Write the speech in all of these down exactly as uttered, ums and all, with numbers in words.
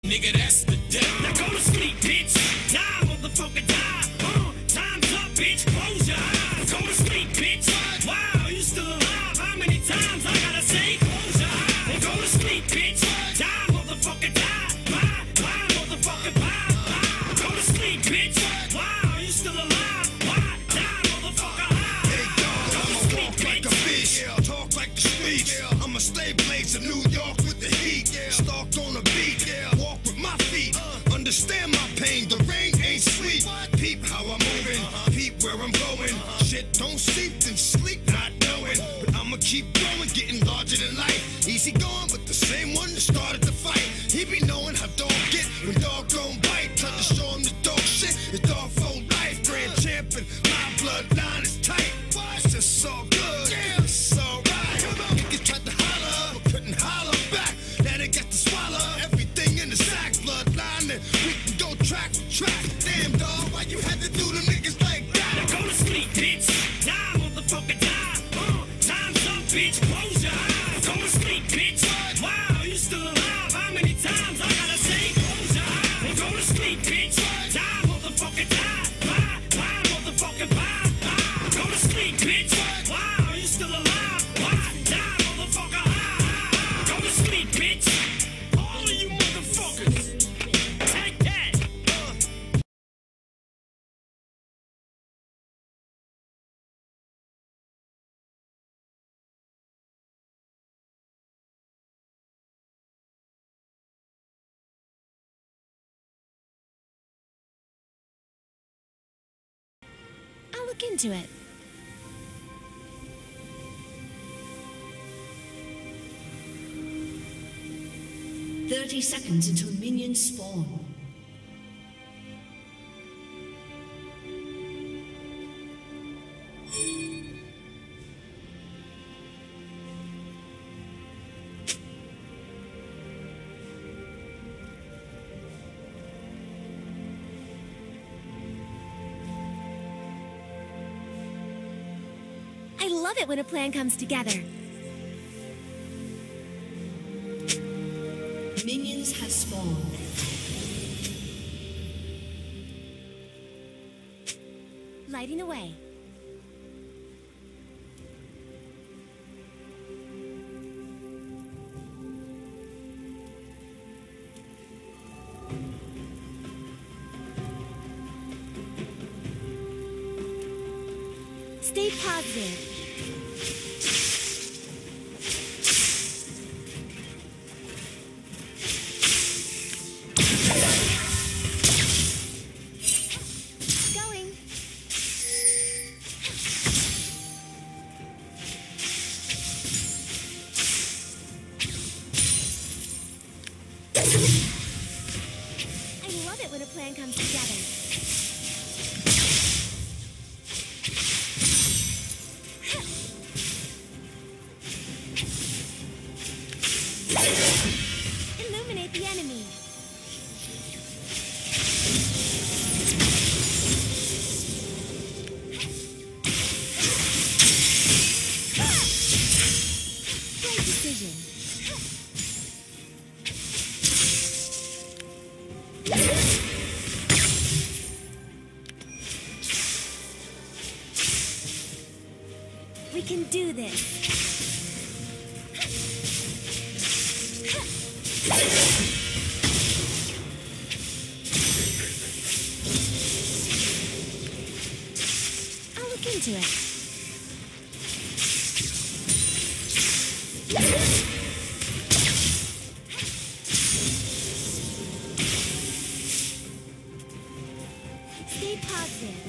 Nigga, that's the death. Now go to sleep, bitch. Die, motherfucker, die. Uh, time's up, bitch. Close your eyes. Go to sleep, bitch. Wow, you still alive? How many times I gotta say? Close your eyes. And go to sleep, bitch. Die, motherfucker, die. Bye, bye, motherfucker, bye, bye. Go to sleep, bitch. Wow, you still alive? Bye, die, motherfucker, bye. Hey, dog, I'ma walk like a fish, talk like the streets. I'ma stay blazing New York with the heat. Stalk on the beat, walk with my feet. Understand my pain, the rain ain't sweet. Peep how I'm moving, peep where I'm going. Shit don't sleep, then sleep not knowing. But I'ma keep going, getting larger than life. Easy going, but the same one that started the fight. He be knowing how dog get when dog don't bite. Try to show him the dog shit, it's dog for life. Grand champion, my bloodline is tight. It's just so good, it's alright. Niggas tried to holler, but couldn't holler back. Now they got to swallow everything in the sack. Bloodline, and we can go track for track. Damn dog, why you had to do them niggas like that? Now go to sleep, bitch. Die, motherfucker, die. Uh, time's up, bitch. Close your eyes. Go to sleep, bitch. Wow, you still alive? How many times I gotta say? Close your eyes. And go to sleep, bitch. Die, motherfucker, die. Bye, bye, motherfucker, bye, bye. Go to sleep, bitch. Wow, you still alive? Bye, die, motherfucker, bye. Go to sleep, bitch. All of you motherfuckers. Take that. I'll look into it. Thirty seconds until minions spawn. I love it when a plan comes together. Minions have spawned. Lighting the way. Stay positive. Going. I love it when a plan comes together. Illuminate the enemy. Great decision. We can do this. I'll look into it. Stay positive.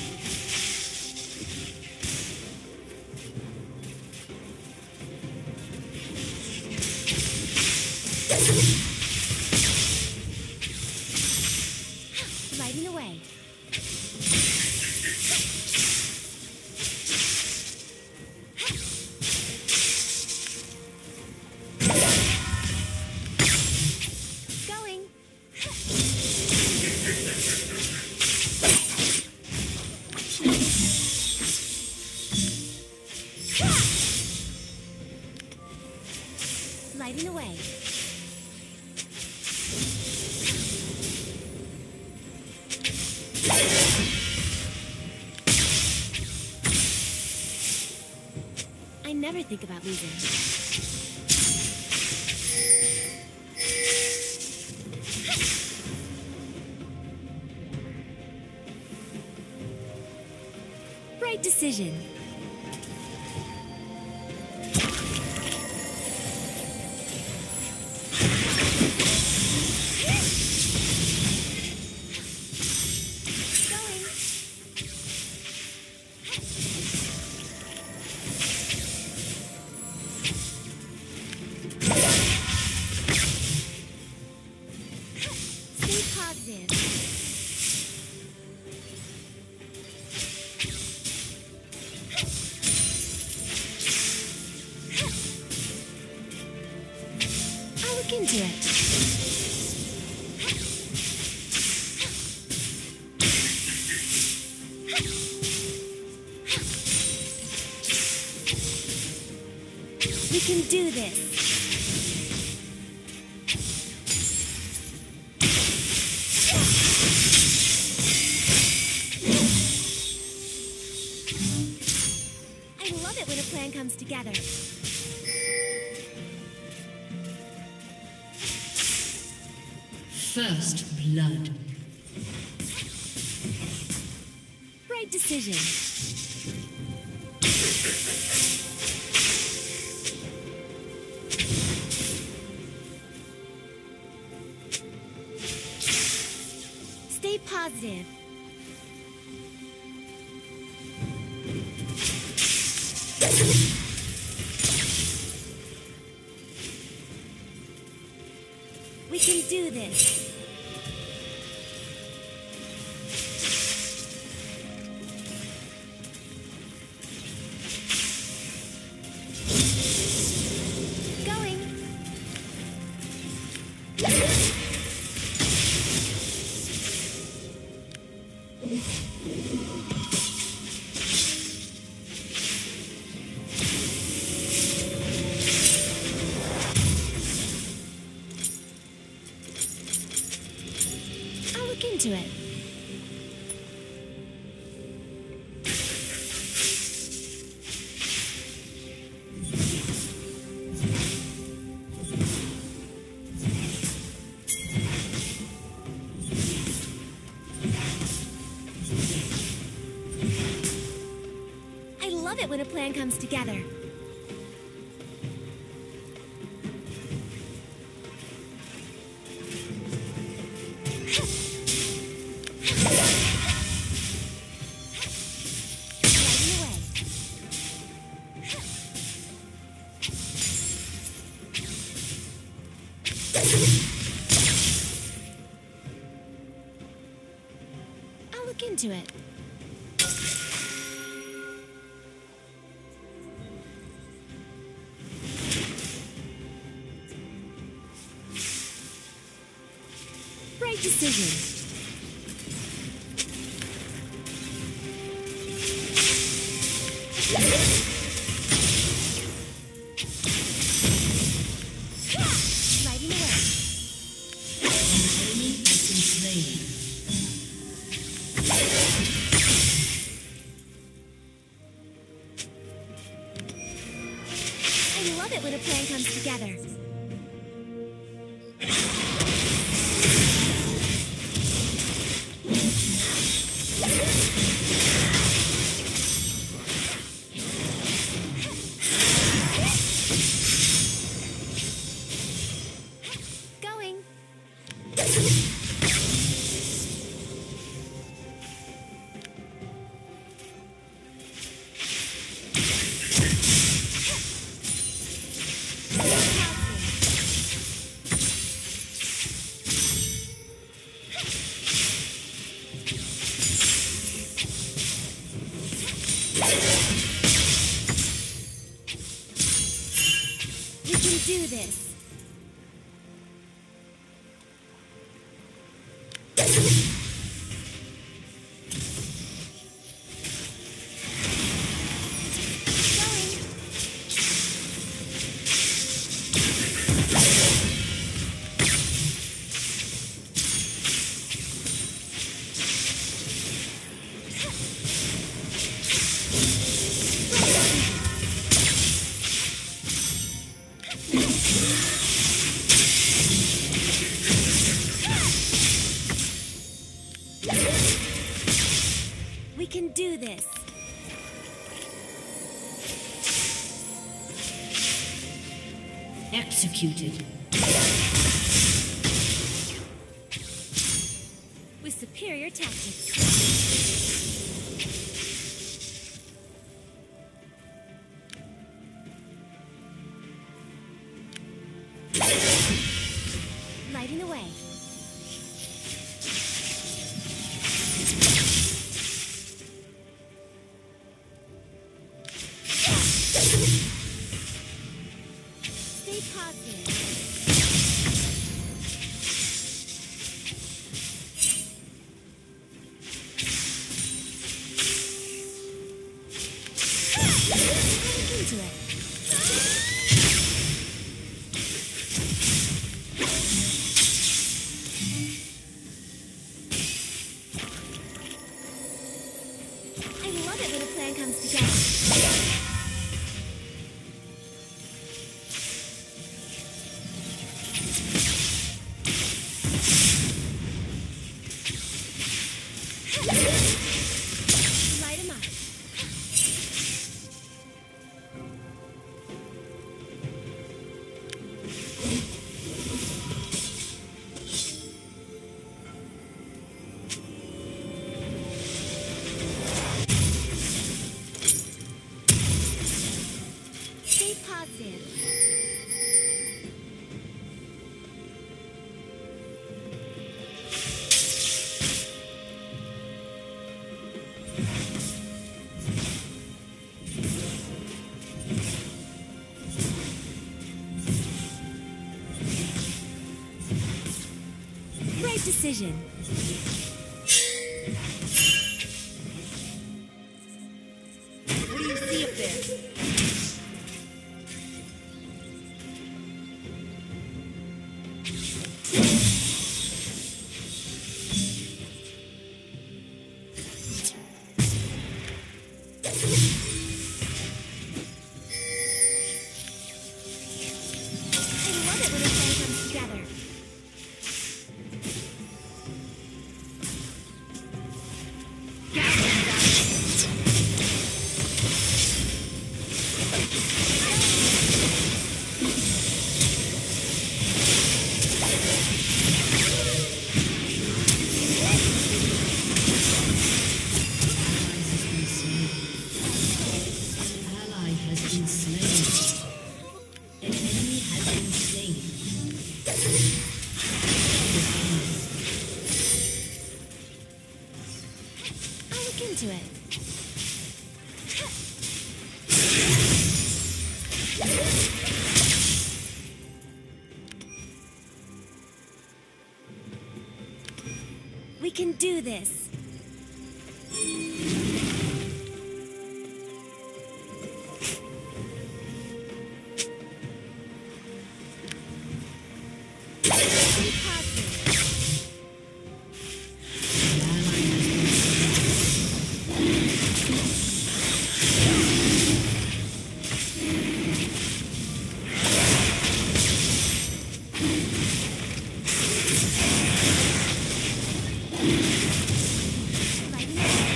Lighting the way. Going. Lighting the way. I never think about losing. Right decision. Into it. We can do this. I love it when a plan comes together. First blood. Right decision. Stay positive. We can do this. Into it. I love it when a plan comes together. I'll look into it. Right decision. Lighting away. An enemy has been slain. I love it when a plan comes together. Going. We can do this. can do this. Executed. With superior tactics. Lighting the way. Stay positive. Look into it. I love it when a plan comes together. Light 'em up. Stay positive. Right decision. What do you see up there? I love it when a plan comes together. Ally has been slain. An enemy has been slain. I'll look into it. We can do this. Stay positive. Lighting it up.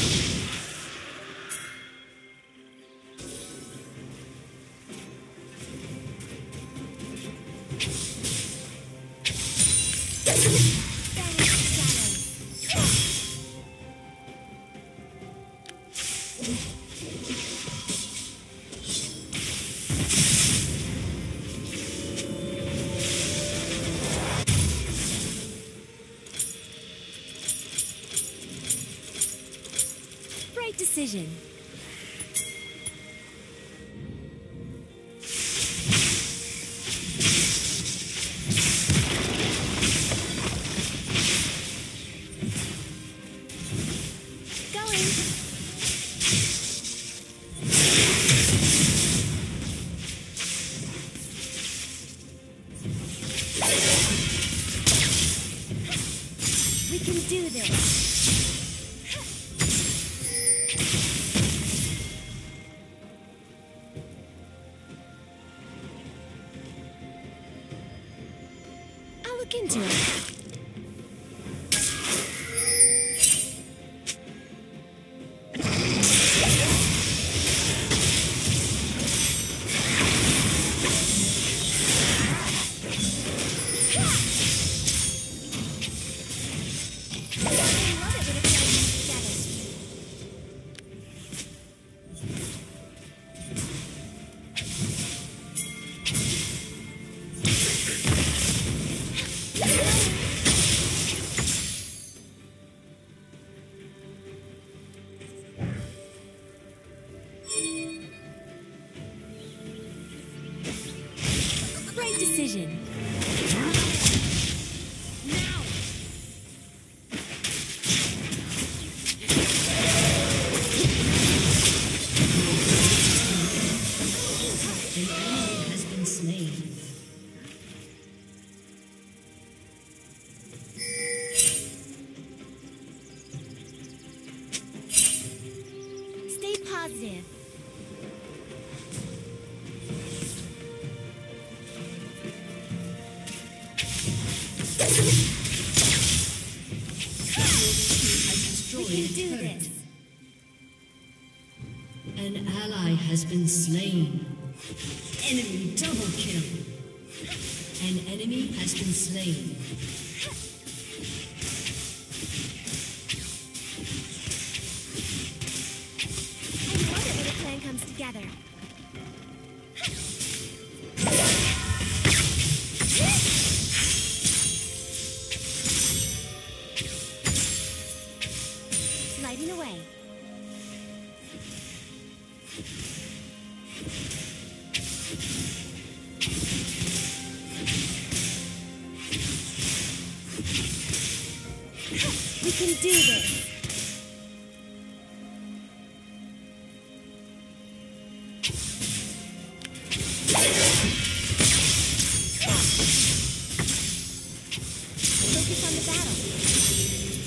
Right decision. Going. We can do this. I'll look into it. precision. Now! An enemy has been slain. Stay positive. We can do this. An ally has been slain. Enemy double kill. An enemy has been slain. I love it when a plan comes together. Lighting away. We can do this. Focus on the battle.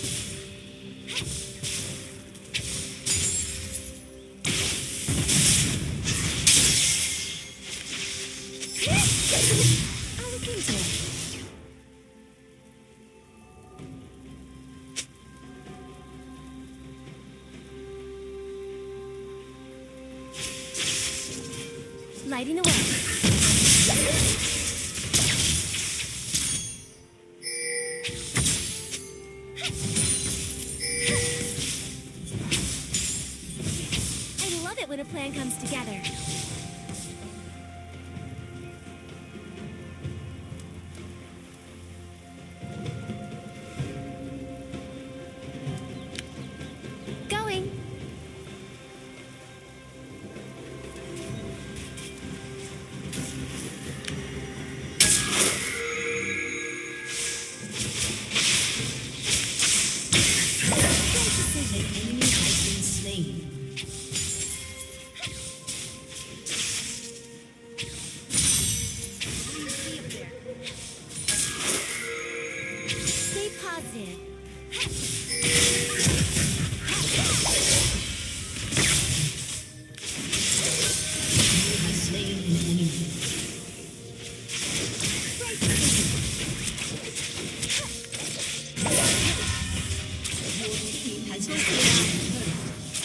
I'll look into it. Lighting away. I love it when a plan comes together. Going. An enemy has been slain. Stay positive. You have slain an enemy. Your team has destroyed a turret.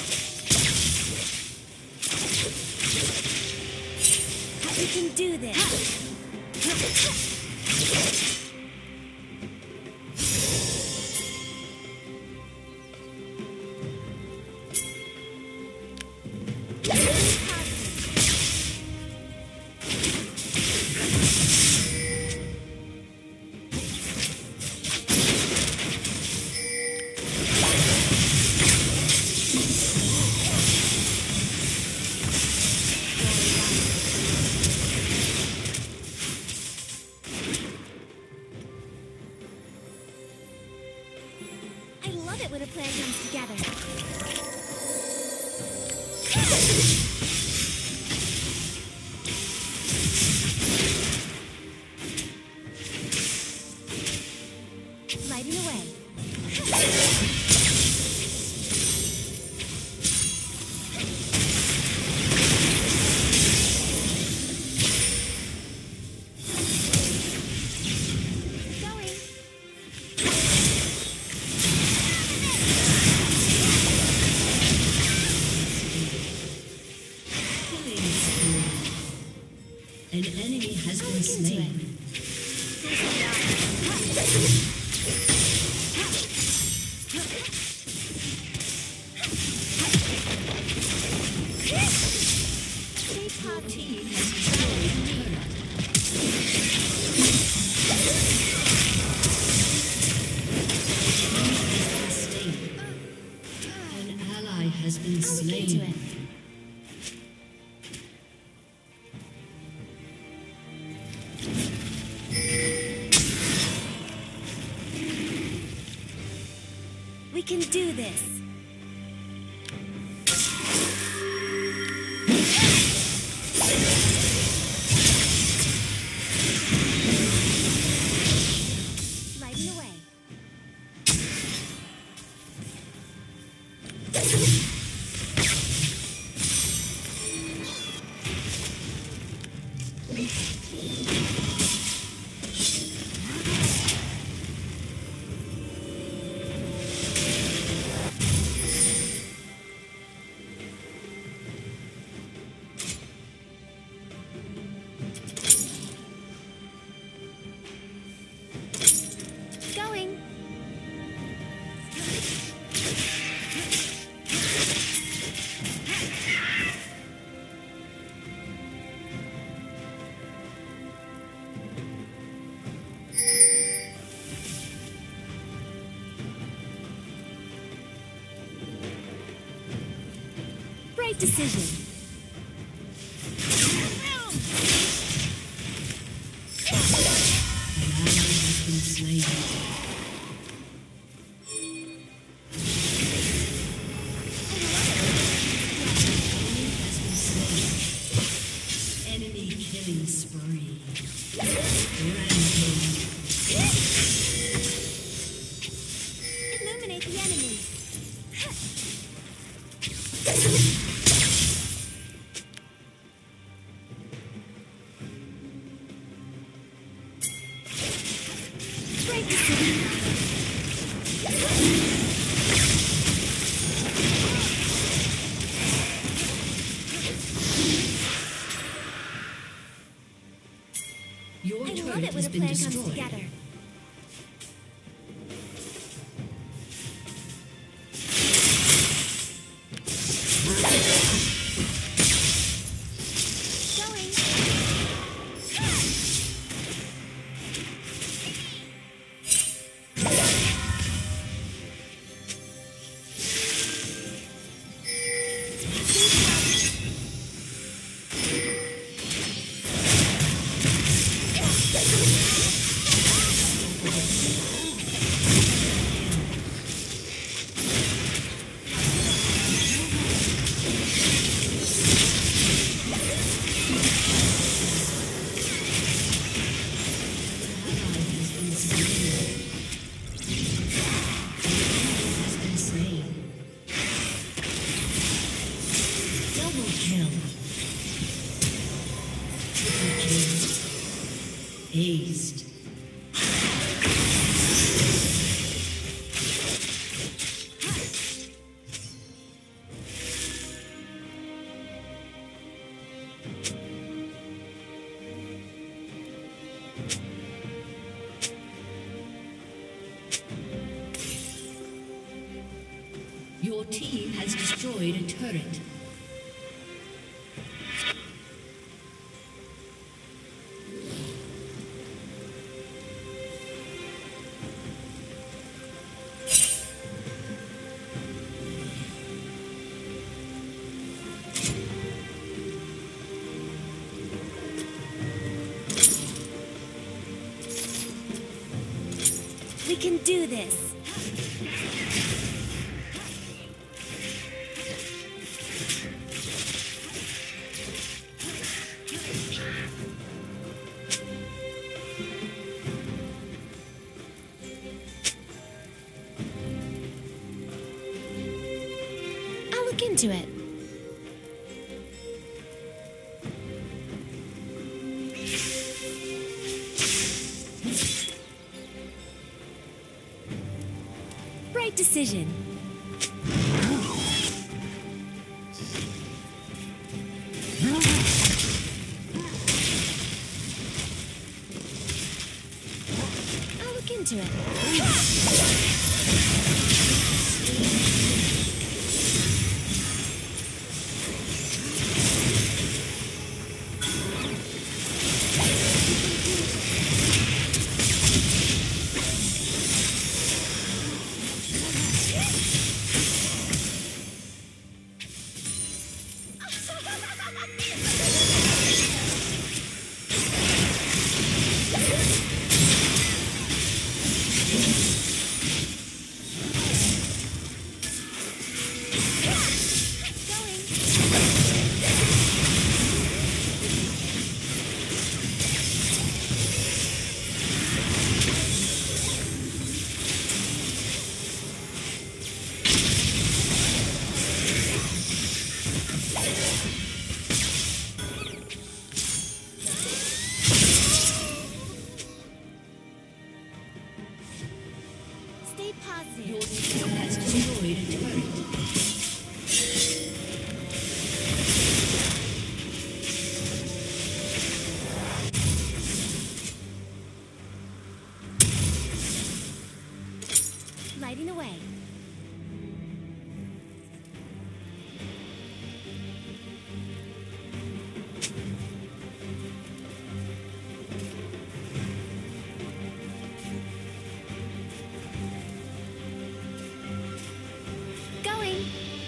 We can do this. I love it when a plan comes together. Lighting away. Going. Killing spree. An enemy has been slain. Stay positive. Team has destroyed a turret. Slain. An ally has been I'll look into slain. it. We can do this. Lighting away. Going. Right decision. An ally has been slain. Enemy killing spree. Rampage. Illuminate the enemy. Right decision. Your I love turret it when has a been plan comes destroyed. together. Going. Aced. Your team has destroyed a turret. We can do this. I'll look into it. Right decision. I'll look into it. Stay positive. Your team has destroyed a turret. Lighting away. Going.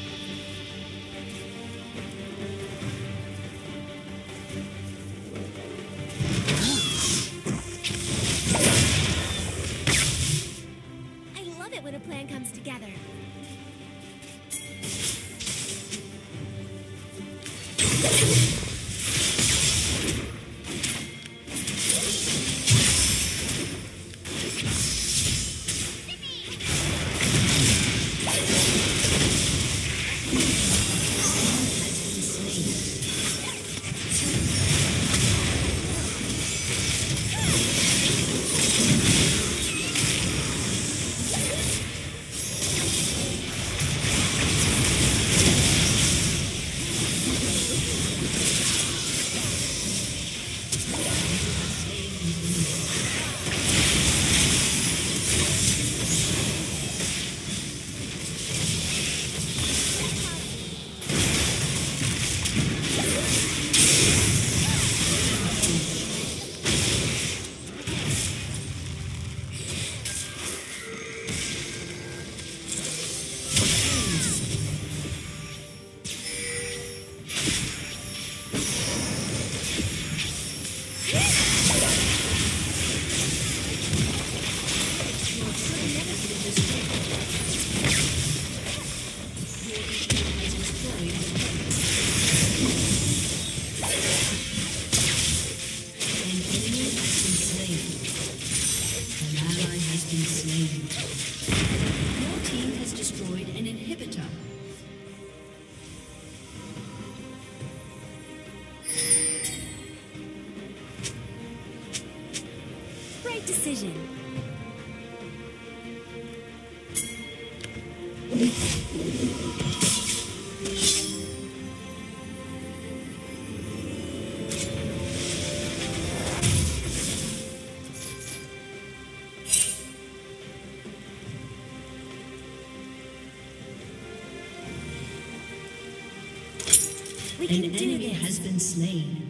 I love it when a plan comes together. Great decision. We An can do enemy this. has been slain.